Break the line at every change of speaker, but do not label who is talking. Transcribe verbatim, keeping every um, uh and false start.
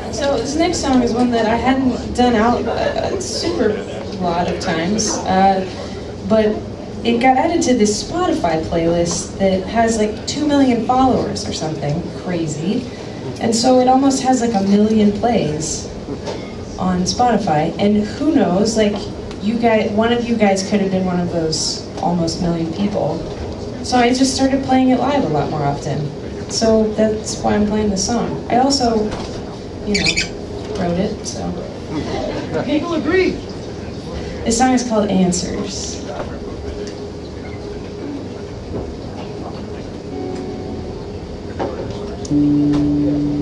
So this next song is one that I hadn't done out a, a super lot of times, uh, but it got added to this Spotify playlist that has like two million followers or something crazy, and so it almost has like a million plays on Spotify. And who knows, like you guys, one of you guys could have been one of those almost million people. So I just started playing it live a lot more often. So that's why I'm playing this song. I also, you know, wrote it, so.
People agree.
This song is called Answers. Mm.